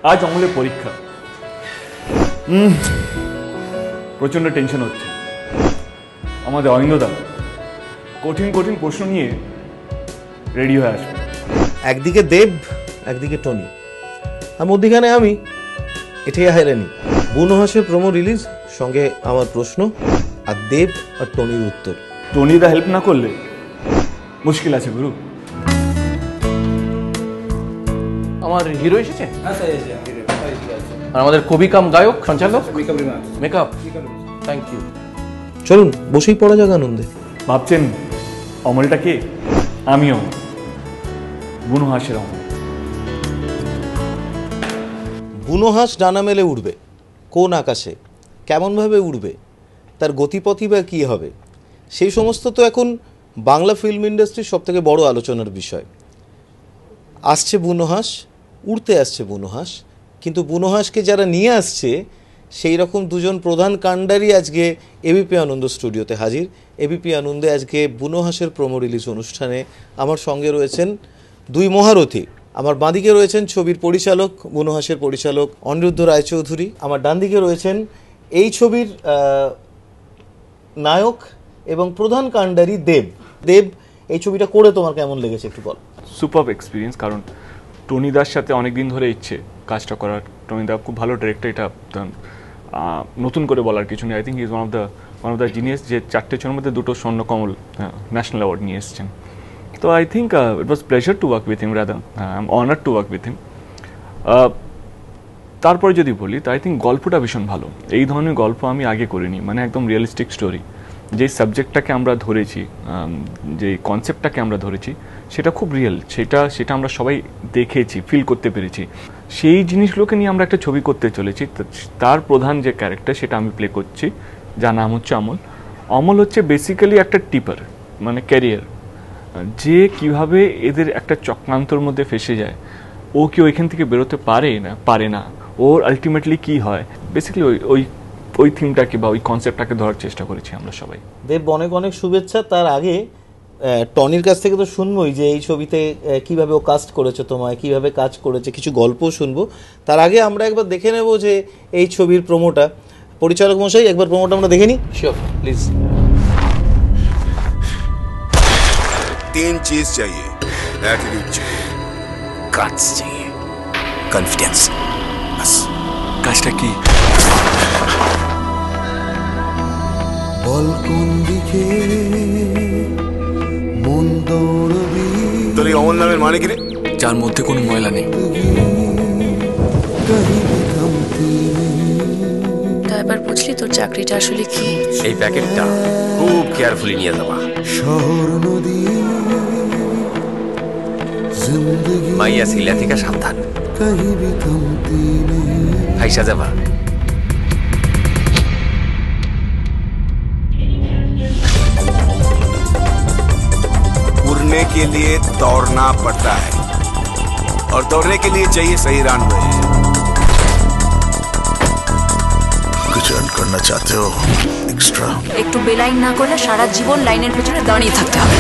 আজ অমলের পরীক্ষা। প্রচন্ড টেনশন হচ্ছে। আমাদের অরিন্দদা কঠিন কঠিন প্রশ্ন নিয়ে রেডি হয়ে আসবে। একদিকে দেব, একদিকে টনি, আর মধ্যিখানে আমি। এটাই হায়রানি। বুনো হাসের প্রোমো রিলিজ, সঙ্গে আমার প্রশ্ন, আর দেব আর টনির উত্তর। টনিদা হেল্প না করলে মুশকিল আছে গুরু। আমার হিরো এসেছে, আর আমাদের কবি কাম গায়ক সঞ্চালক মেকআপ। Thank you. চলুন বসেই পড়া যাক আনন্দে। ভাবছেন অমলটা কে? আমি অমল, বুনো হাসের অমল। বুনো হাঁস ডানা মেলে উড়বে কোন আকাশে, কেমনভাবে উড়বে, তার গতিপথই বা কী হবে, সেই সমস্ত তো এখন বাংলা ফিল্ম ইন্ডাস্ট্রির সবথেকে বড় আলোচনার বিষয়। আসছে বুনো হাঁস, উড়তে আসছে বুনো হাঁস, কিন্তু বুনো হাঁসকে যারা নিয়ে আসছে সেই রকম দুজন প্রধান কাণ্ডারি আজকে এবিপি আনন্দ স্টুডিওতে হাজির। এবিপি আনন্দে আজকে বুনো হাঁসের প্রোমো রিলিজ অনুষ্ঠানে আমার সঙ্গে রয়েছেন দুই মহারথী। আমার বাঁদিকে রয়েছেন ছবির পরিচালক, বুনো হাঁসের পরিচালক অনিরুদ্ধ রায়চৌধুরী। আমার ডান দিকে রয়েছেন এই ছবির নায়ক এবং প্রধান কাণ্ডারি দেব। দেব, এই ছবিটা করে তোমার কেমন লেগেছে একটু বল। সুপার এক্সপিরিয়েন্স, কারণ টনিদার সাথে অনেকদিন ধরে ইচ্ছে কাজটা করার। টনিদা খুব ভালো ডিরেক্টর, এটা নতুন করে বলার কিছু নেই। I think is one of the genius, যে 4টে ছবির মধ্যে 2টো স্বর্ণকমল ন্যাশনাল অ্যাওয়ার্ড নিয়ে এসেছেন। তো I think it was pleasure to work with him, rather I am honoured to work with him. তারপরে যদি বলি, তো আই থিঙ্ক গল্পটা ভীষণ ভালো। এই ধরনের গল্প আমি আগে করিনি, মানে একদম রিয়েলিস্টিক স্টোরি। যে সাবজেক্টটাকে আমরা ধরেছি, যে কনসেপ্টটাকে আমরা ধরেছি, সেটা খুব রিয়েল। সেটা আমরা সবাই দেখেছি, ফিল করতে পেরেছি। সেই জিনিসগুলোকে নিয়ে আমরা একটা ছবি করতে চলেছি। তার প্রধান যে ক্যারেক্টার, সেটা আমি প্লে করছি, যার নাম হচ্ছে অমল। অমল হচ্ছে বেসিক্যালি একটা টিপার, মানে ক্যারিয়ার, যে কিভাবে এদের একটা চক্রান্তর মধ্যে ফেসে যায়। ও কি ওইখান থেকে বেরোতে পারে না, ওর আলটিমেটলি কি হয়। বেসিক্যালি ওই থিমটাকে বা ওই কনসেপ্টটাকে ধরার চেষ্টা করেছি আমরা সবাই। দেব, অনেক অনেক শুভেচ্ছা। তার আগে টনির কাছ থেকে তো শুনবোই যে এই ছবিতে কিভাবে ও কাস্ট করেছে, তোমায় কিভাবে কাজ করেছে, কিছু গল্পও শুনবো। তার আগে আমরা একবার দেখে নেব যে এই ছবির প্রোমোটা। পরিচালক মশাই, একবার প্রোমোটা আমরা দেখে নিই। Sure, please. 3 चीज चाहिए, एटीट्यूड चाहिए, गट्स चाहिए, कॉन्फिडेंस। बस काजटा की বল কোন দিকে মন দৌড়বি। তোর এই অমল নামের মানে কি রে? যার মধ্যে কোনো ময়লা নেই। তা এবার বুঝলি তোর চাকরিটা আসলে কি? এই প্যাকেটটা খুব কেয়ারফুলি নিয়ে যাবা। শহর নদী জিন্দেগি মাইয়া সিলা থেকে সাবধান, কहीं भी थमती नहीं। ফাইসা যাবা। उड़ने के लिए दौड़ना पड़ता है, और दौड़ने के लिए चाहिए सही रनवे। कुछ अर्न करना चाहते हो एक्स्ट्रा? একটু বেলাইন না করলে সারা জীবন লাইনের পেছনে দাঁড়িয়ে থাকতে হবে।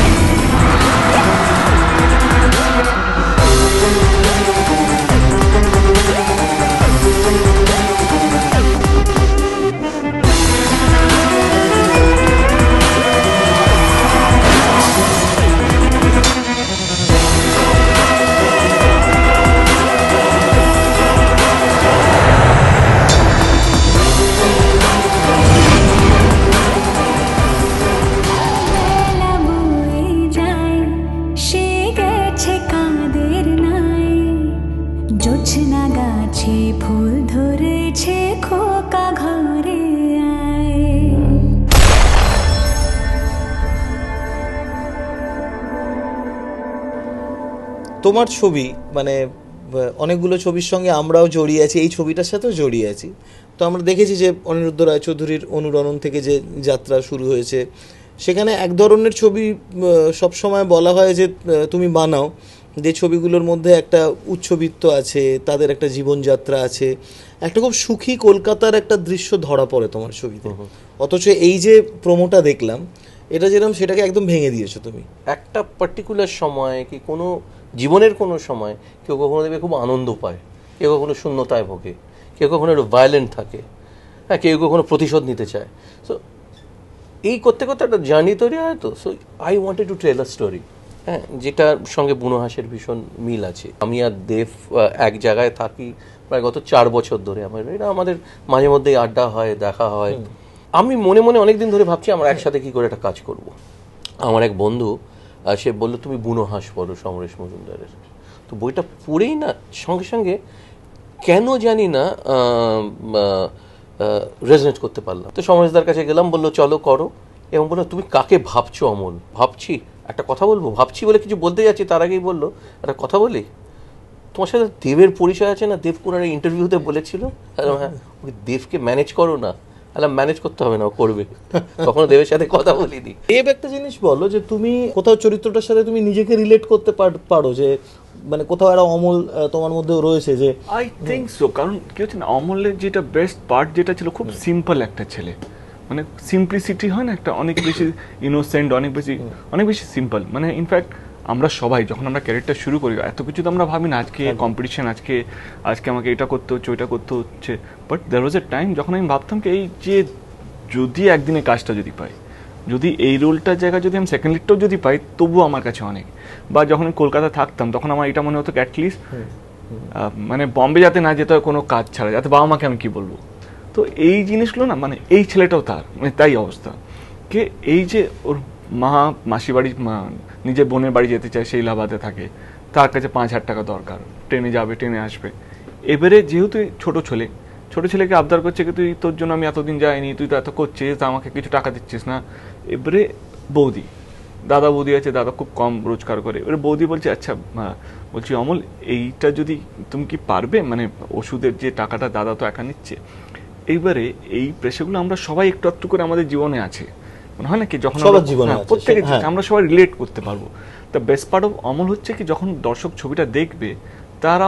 তোমার ছবি, মানে অনেকগুলো ছবির সঙ্গে আমরাও জড়িয়ে আছি, এই ছবিটার সাথেও জড়িয়ে আছি। তো আমরা দেখেছি যে অনিরুদ্ধ রায়চৌধুরীর অনুরণন থেকে যে যাত্রা শুরু হয়েছে, সেখানে এক ধরনের ছবি সবসময় বলা হয় যে তুমি বানাও, যে ছবিগুলোর মধ্যে একটা উচ্চবিত্ত আছে, তাদের একটা জীবনযাত্রা আছে, একটা খুব সুখী কলকাতার একটা দৃশ্য ধরা পড়ে তোমার ছবিতে। অথচ এই যে প্রোমোটা দেখলাম, এটা যেরকম সেটাকে একদম ভেঙে দিয়েছো তুমি। একটা পার্টিকুলার সময় কি কোনো জীবনের কোনো সময় কেউ কখনো দেখবে খুব আনন্দ পায়, কেউ কখনো শূন্যতায় ভোগে, কেউ কখনো একটু ভায়োলেন্ট থাকে, হ্যাঁ, কেউ কখনো প্রতিশোধ নিতে চায়। সো এই করতে করতে একটা জার্নি তৈরি হয়। তো so I wanted to tell a story, হ্যাঁ, যেটার সঙ্গে বুনো হাঁসের ভীষণ মিল আছে। আমি আর দেব এক জায়গায় থাকি প্রায় গত 4 বছর ধরে। এটা আমাদের মাঝে মধ্যেই আড্ডা হয়, দেখা হয়। আমি মনে মনে অনেকদিন ধরে ভাবছি আমরা একসাথে কি করে একটা কাজ করব। আমার এক বন্ধু সে বললো তুমি বুনো হাঁস পড়ো সমরেশ মজুমদারের। তো বইটা পড়েই না সঙ্গে সঙ্গে কেন জানি না রেজনেট করতে পারলাম। তো সমরেশদার কাছে গেলাম, বললো চলো করো, এবং বললো তুমি কাকে ভাবছো অমল? ভাবছি একটা কথা বলবো, ভাবছি বলে কিছু বলতে যাচ্ছি তার আগেই বললো একটা কথা বলি, তোমার সাথে দেবের পরিচয় আছে না? দেব কোন ইন্টারভিউতে বলেছিল, হ্যাঁ ওকে দেবকে ম্যানেজ করো না। ম্যানেজ করতে হবে না, ও করবে। কখনো দেবের সাথে কথা বলিনি। দেব একটা জিনিস বলো যে তুমি কোথাও চরিত্রটার সাথে তুমি নিজেকে রিলেট করতে পারো, যে মানে কোথাও একটা অমল তোমার মধ্যেও রয়েছে যে আই থিঙ্ক সো। কারণ কি হচ্ছে না, অমলের যেটা বেস্ট পার্ট যেটা ছিল, খুব সিম্পল একটা ছেলে, মানে সিম্পলিসিটি হয় না একটা, অনেক বেশি ইনোসেন্ট, অনেক বেশি সিম্পল। মানে ইনফ্যাক্ট আমরা সবাই যখন আমরা ক্যারেক্টার শুরু করি এত কিছু তো আমরা ভাবি না, আজকে কম্পিটিশন, আজকে আমাকে এটা করতে হচ্ছে, ওইটা করতে হচ্ছে। But there was A time যখন আমি ভাবতাম কি এই যে যদি একদিনে কাজটা যদি পাই, যদি এই রোলটার জায়গায় যদি আমি সেকেন্ড লিডটাও যদি পাই তবুও আমার কাছে অনেক। বা যখন আমি কলকাতায় থাকতাম তখন আমার এটা মনে হতো অ্যাটলিস্ট মানে বম্বে যাতে না যেতে হয় কোনো কাজ ছাড়া, যাতে বাবা মাকে আমি কি বলবো। তো এই জিনিসগুলো না, মানে এই ছেলেটাও তার মানে তাই অবস্থা, কে এই যে ওর মাসি বাড়ি নিজের বোনের বাড়ি যেতে চায়, সেই ইলাহাবাদে থাকে, তার কাছে 5,000 টাকা দরকার, ট্রেনে যাবে, ট্রেনে আসবে। এবারে যেহেতু ছোট ছেলেকে আবদার করছে কি তুই, তোর জন্য আমি এতদিন যাইনি, তুই তো এত করছিস, আমাকে কিছু টাকা দিচ্ছিস না। এবারে দাদা বৌদি আছে, দাদা খুব কম রোজগার করে। এবারে বৌদি বলছে আচ্ছা বলছি অমল এইটা যদি তুমি কি পারবে, মানে ওষুধের যে টাকাটা দাদা তো একা নিচ্ছে। এইবারে এই প্রেশারগুলো আমরা সবাই একটু একটু করে আমাদের জীবনে আছে, মনে হয় না কি, যখন প্রত্যেকে আমরা সবাই রিলেট করতে পারবো। The best part of Amal হচ্ছে কি, যখন দর্শক ছবিটা দেখবে তারা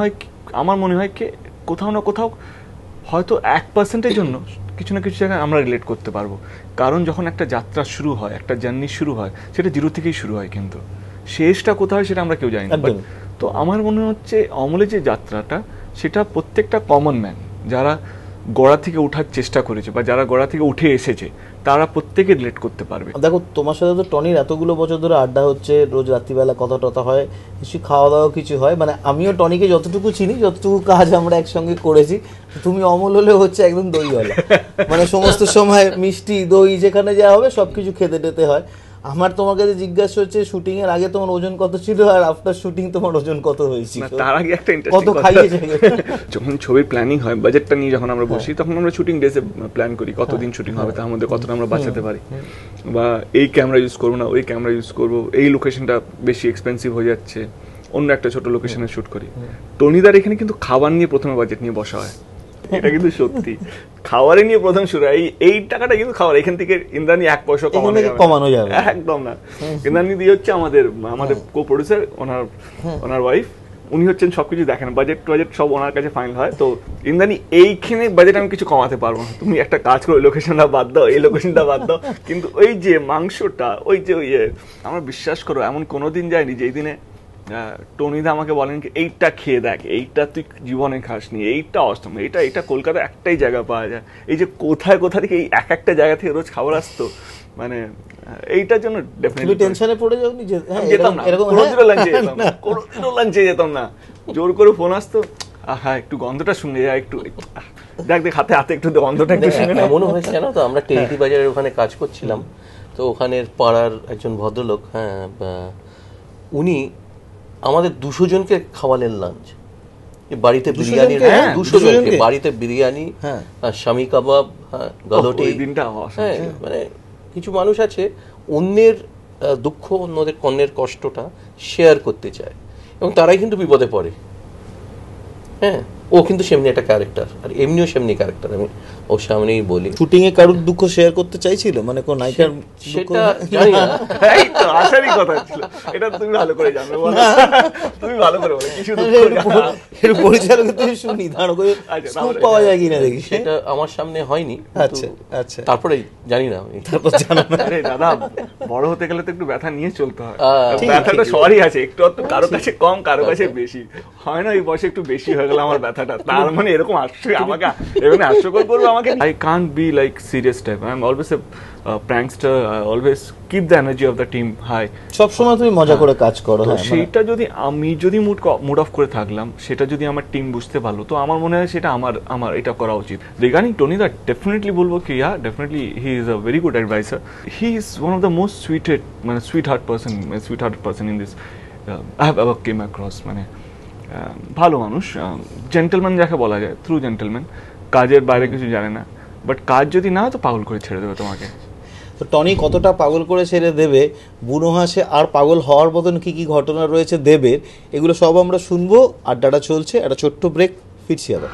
আমার মনে হয় কি কোথাও না কোথাও হয়তো 1% জন্য কিছু না কিছু জায়গায় আমরা রিলেট করতে পারবো। কারণ যখন একটা যাত্রা শুরু হয়, একটা জার্নি শুরু হয়, সেটা 0 থেকেই শুরু হয়, কিন্তু শেষটা কোথায় হয় সেটা আমরা কেউ জানি না। তো আমার মনে হচ্ছে অমলের যে যাত্রাটা, সেটা প্রত্যেকটা কমন ম্যান যারা গোড়া থেকে ওঠার চেষ্টা করেছে বা যারা গোড়া থেকে উঠে এসেছে, তারা প্রত্যেকে রিলেট করতে পারবে। দেখো তোমার সাথে তো টনির এতগুলো বছর ধরে আড্ডা হচ্ছে, রোজ রাত্রিবেলা কথা টথা হয়, নিশ্চয়ই খাওয়া দাওয়া কিছু হয়। মানে আমিও টনিকে যতটুকু চিনি, যতটুকু কাজ আমরা একসঙ্গে করেছি, তুমি অমল হলে হচ্ছে একদম দইওয়ালা, মানে সমস্ত সময় মিষ্টি দই যেখানে যা হবে সবকিছু খেতে টেতে হয়। আমার তোমার কাছে জিজ্ঞাসা হচ্ছে শুটিং এর আগে তোমার ওজন কত ছিল আর আফটার শুটিং তোমার ওজন কত হয়েছিল? তার আগে একটা ইন্টারেস্টিং কথা, যখন ছবির প্ল্যানিং হয়, বাজেটটা নিয়ে যখন আমরা বসি, তখন আমরা শুটিং ডেসে প্ল্যান করি কতদিন শুটিং হবে, তার মধ্যে কতটা আমরা বাঁচাতে পারি, বা এই ক্যামেরা ইউজ করবো না ওই ক্যামেরা ইউজ করবো, এই লোকেশনটা বেশি এক্সপেন্সিভ হয়ে যাচ্ছে, অন্য একটা ছোট লোকেশনে শুট করি। টনিদার এখানে কিন্তু খাবার নিয়ে প্রথমে বাজেট নিয়ে বসা হয়, এটা কিন্তু সত্যি, খাবারে নিয়ে প্রথম শুরু হয়। এই টাকাটা কিন্তু খাবার, এখান থেকে ইন্দ্রাণী 1 পয়সা কমানো যাবে একদম না। ইন্দ্রাণী দিয়ে হচ্ছে আমাদের কো প্রডিউসার, ওনার ওয়াইফ, উনি হচ্ছেন সবকিছু দেখেন, বাজেট সব ওনার কাছে ফাইনাল হয়। তো ইন্দ্রাণী এইখানে বাজেট আমি কিছু কমাতে পারবো না, তুমি একটা কাজ করো, লোকেশনটা বাদ দাও, এই লোকেশনটা বাদ দাও। কিন্তু ওই যে মাংসটা, ওই যে আমার বিশ্বাস করো এমন কোনোদিন যায়নি যেই দিনে টনিদা আমাকে বলেন কি এইটা খেয়ে দেখ, এইটা তুই জীবনে খাসনি, এইটা অষ্টম, এটা কলকাতায় একটাই জায়গা পাওয়া যায়। এই যে কোথায় থেকে এই একটা জায়গা থেকে রোজ খাবার আসতো, মানে এইটার জন্য ডেফিনেটলি টেনশনে পড়ে যাওনি যে যেতাম না, কোনোদিনও লাঞ্চে যেতাম না, জোর করে ফোন আসতো, হ্যাঁ একটু গন্ধটা শুনে যায়, একটু দেখ হাতে একটু গন্ধটা একটু শুনে। মনে হয়েছে জানো তো, আমরা টেরিটি বাজারের ওখানে কাজ করছিলাম, তো ওখানের পাড়ার একজন ভদ্রলোক, হ্যাঁ উনি আমাদের 200 জনকে খাওয়ালেন লাঞ্চ, বাড়িতে বিরিয়ানি, 200 জনকে বাড়িতে বিরিয়ানি, স্বামী কাবাব, গালটি। হ্যাঁ মানে কিছু মানুষ আছে অন্যের দুঃখ, অন্যের কষ্টটা শেয়ার করতে চায়, এবং তারাই কিন্তু বিপদে পড়ে। হ্যাঁ ও কিন্তু সেমনি একটা ক্যারেক্টার, আর এমনিও সেমনি ক্যারেক্টার, আমি ওর সামনেই বলি। শুটিং এ কারোর দুঃখ শেয়ার করতে চাইছিল, মানে কোন নায়িকার? সেটা জানি না, এই তো আসারই কথা ছিল, এটা তুমি ভালো করে জানো, তুমি ভালো করে বলো কিছু এর পরিচালক তুমি শুনি দাঁড়ো করে স্কুপ পাওয়া যায় কিনা দেখি। সেটা আমার সামনে হয়নি, আচ্ছা তারপরে জানি না আমি, তারপর জানো না। আরে দাদা, বড় হতে গেলে তো একটু ব্যথা নিয়ে চলতে হয়, ব্যথাটা সবারই আছে, একটু কারো কাছে কম, কারো কাছে বেশি হয় না, এই বয়সে একটু বেশি হয়ে গেল আমার ব্যথা। কথাটা, তার মানে এরকম আমাকে এখানে হাস্যকর করবে আমাকে। I can't be like serious type, I am always a prankster, I always keep the energy of the team high. সবসময় তুমি মজা করে কাজ করো। সেইটা যদি আমি যদি মুড অফ করে থাকলাম, সেটা যদি আমার টিম বুঝতে পারলো, তো আমার মনে হয় সেটা আমার এটা করা উচিত। রিগার্ডিং টনি দা, ডেফিনেটলি বলবো কি definitely he is a very good advisor. He is one of the most sweet heart person in this I have ever came across. মানে ভালো মানুষ, জেন্টলম্যান যাকে বলা যায়, থ্রু জেন্টলম্যান, কাজের বাইরে কিছু জানে না, বাট কাজ যদি না হয় তো পাগল করে ছেড়ে দেবে তোমাকে। তো টনি কতটা পাগল করে ছেড়ে দেবে, বুনো হাসে আর পাগল হওয়ার মতন কি কি ঘটনা রয়েছে দেবের, এগুলো সব আমরা শুনবো। আড্ডাটা চলছে, একটা ছোট্ট ব্রেক, ফিরছি আবার।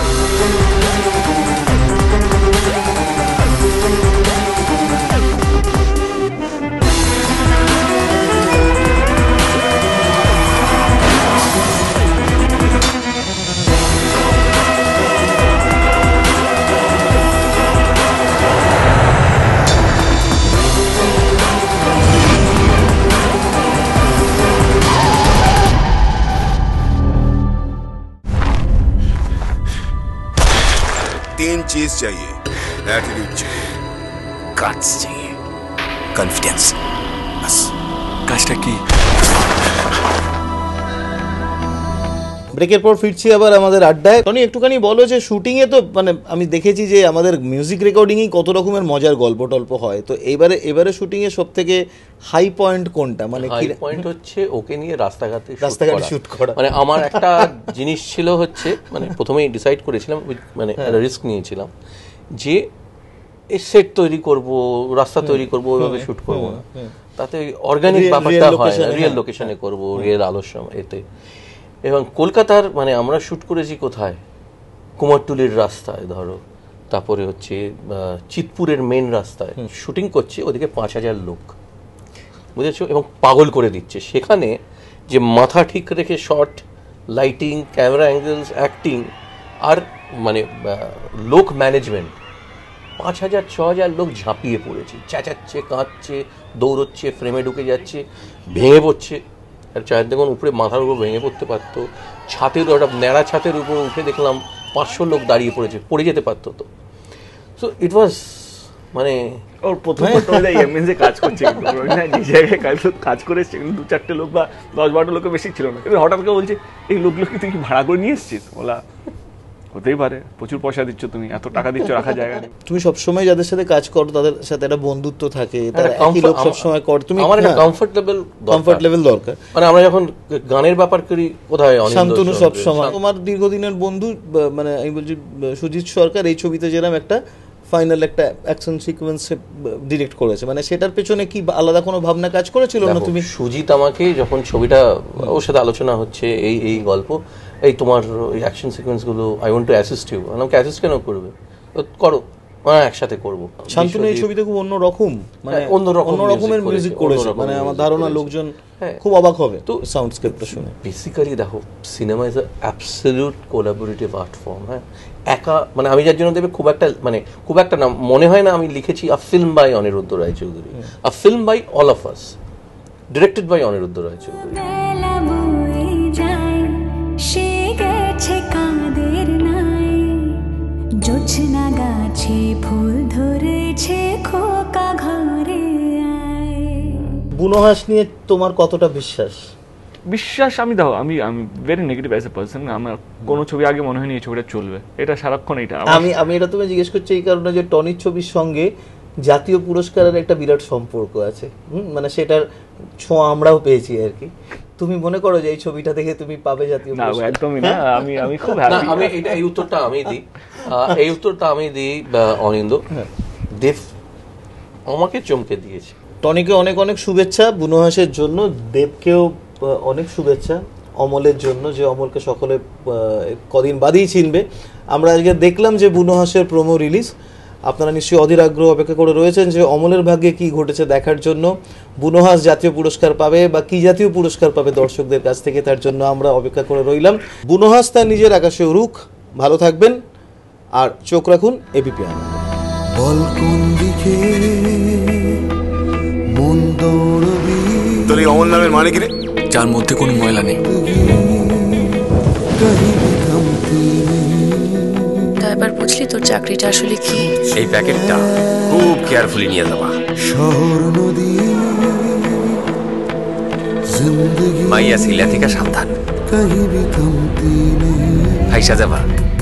तीन चीज चाहिए, एटीट्यूड चाहिए, গাটস चाहिए, कॉन्फिडेंस, बस। কাজটা কি? ব্রেকের পর ফিরছি আবার আমাদের আড্ডায়। টনি, একটুখানি বলো যে শুটিং এ তো মানে আমি দেখেছি যে আমাদের মিউজিক রেকর্ডিংই কত রকমের মজার গল্প টল্প হয়, তো এবারে শুটিং এ সব থেকে হাই পয়েন্ট কোনটা? মানে হাই পয়েন্ট হচ্ছে ওকে নিয়ে রাস্তাঘাটে শুট করা। মানে আমার একটা জিনিস ছিল হচ্ছে, মানে প্রথমেই ডিসাইড করেছিলাম, মানে একটা রিস্ক নিয়েছিলাম যে সেট তৈরি করব, রাস্তা তৈরি করব, ওইভাবে শুট করবো না, তাতে অর্গানিক ব্যাপারটা হয় না, রিয়েল লোকেশনে করব, রিয়েল আলোর সময় এতে। এবং কলকাতার মানে আমরা শ্যুট করেছি কোথায়, কুমারটুলির রাস্তায় ধরো, তারপরে হচ্ছে চিতপুরের মেন রাস্তায় শুটিং করছে, ওদিকে 5,000 লোক, বুঝেছো, এবং পাগল করে দিচ্ছে। সেখানে যে মাথা ঠিক রেখে shot, lighting, camera angles, acting আর মানে লোক ম্যানেজমেন্ট, 5,000-6,000 লোক ঝাঁপিয়ে পড়েছে, চেঁচাচ্ছে, কাঁদছে, দৌড়চ্ছে, ফ্রেমে ঢুকে যাচ্ছে, ভেঙে পড়ছে। আর চায়ের দেখুন উপরে মাথার উপর ভেঙে পড়তে পারতো, ছাতের ওটা ন্যাড়া ছাতের উপর উঠে দেখলাম 500 লোক দাঁড়িয়ে পড়েছে, পড়ে যেতে পারতো তো। সো ইট ওয়াজ মানে ওর প্রথম এমএনসি কাজ করছে, যে জায়গায় কাজ করেছে, কিন্তু 2-4টে লোক বা 10-12টা লোকের বেশি ছিল না। এবার হঠাৎ করে বলছে এই লোকগুলোকে তুই কি ভাড়া করে নিয়ে এসছিস? বলা হতেই পারে, প্রচুর পয়সা দিচ্ছ তুমি, এত টাকা দিচ্ছ, রাখা জায়গা নেই। তুমি সবসময় যাদের সাথে কাজ করো তাদের সাথে একটা বন্ধুত্ব থাকে, তারা একই লোক সবসময় করে, তুমি আমার একটা কমফর্ট লেভেল দরকার। মানে আমরা যখন গানের ব্যাপার করি, কোথায় শান্তনু সবসময় তোমার দীর্ঘদিনের বন্ধু, মানে আমি বলছি সুজিত সরকার এই ছবিতে যেরকম একটা ফাইনাল একটা অ্যাকশন সিকোয়েন্স ডিরেক্ট করেছে, মানে সেটার পেছনে কি আলাদা কোনো ভাবনা কাজ করেছিল না? তুমি সুজিত আমাকে যখন ছবিটা ওর সাথে আলোচনা হচ্ছে এই গল্প, এই তোমার ওই অ্যাকশন সিকোয়েন্সগুলো, I want to assist you. আমাকে অ্যাসিস্ট কেন করবে, করো, একসাথে করবো। শান্তনু এই ছবিতে খুব অন্যরকম, মানে অন্য রকমের মিউজিক করেছে, মানে আমার ধারণা লোকজন খুব অবাক হবে তো সাউন্ডস্কেপটা শুনে। বেসিক্যালি দেখো, cinema is a absolute collaborative art form. হ্যাঁ, একা মানে আমি যার জন্য দেবে খুব একটা না, মনে হয় না আমি লিখেছি a film by Aniruddha Roychowdhury, a film by all of us, directed by Aniruddha Roychowdhury. জোছনা গাছে ফুল ধরেছে, খোকা ঘরে আয়। বুনো হাস নিয়ে তোমার কতটা বিশ্বাস? আমি দেখো, আমি very negative as a person. আমার কোনো ছবি আগে মনে হয়নি এই ছবিটা চলবে, এটা সারাক্ষণ এটা আমি এটা তুমি জিজ্ঞেস করছি এই কারণে যে টনির ছবির সঙ্গে জাতীয় পুরস্কারের একটা বিরাট সম্পর্ক আছে, মানে সেটার ছোঁয়া আমরাও পেয়েছি আর কি। তুমি মনে করো যে এই ছবিটা দেখে তুমি পাবে জাতীয় পুরস্কার? না, একদমই না। আমি খুব হ্যাপি। আমি এই উত্তরটা আমি দিই অনিন্দ দেব আমাকে চমকে দিয়েছে। টনিকে অনেক অনেক শুভেচ্ছা বুনো হাসের জন্য, দেবকেও অনেক শুভেচ্ছা অমলের জন্য, যে অমলকে সকলে কদিন বাদেই চিনবে। আমরা আজকে দেখলাম যে বুনো হাসের প্রোমো রিলিজ, আপনারা নিশ্চয়ই অধীর আগ্রহ অপেক্ষা করে রয়েছেন যে অমলের ভাগ্যে কি ঘটেছে দেখার জন্য। বুনো হাস জাতীয় পুরস্কার পাবে বা কি জাতীয় পুরস্কার পাবে দর্শকদের কাছ থেকে, তার জন্য আমরা অপেক্ষা করে রইলাম। বুনো হাস তার নিজের আকাশে উড়ুক, ভালো থাকবেন আর চোখ রাখুন এবিপি আনন্দ। বল কোন দিকে মন দৌড়বি, তোর এই অমল নামের মানে কি রে? যার মধ্যে কোনো ময়লা নেই। কহিবি থামতি এবার বুঝলি তোর চাকরিটা আসলে কি? এই প্যাকেটটা খুব কেয়ারফুলি নিয়ে যাবা। শহর নদী জিন্দগি মাইয়া সিলা থেকে সাবধান, কहीं भी थमती नहीं ফাইসা যাবা।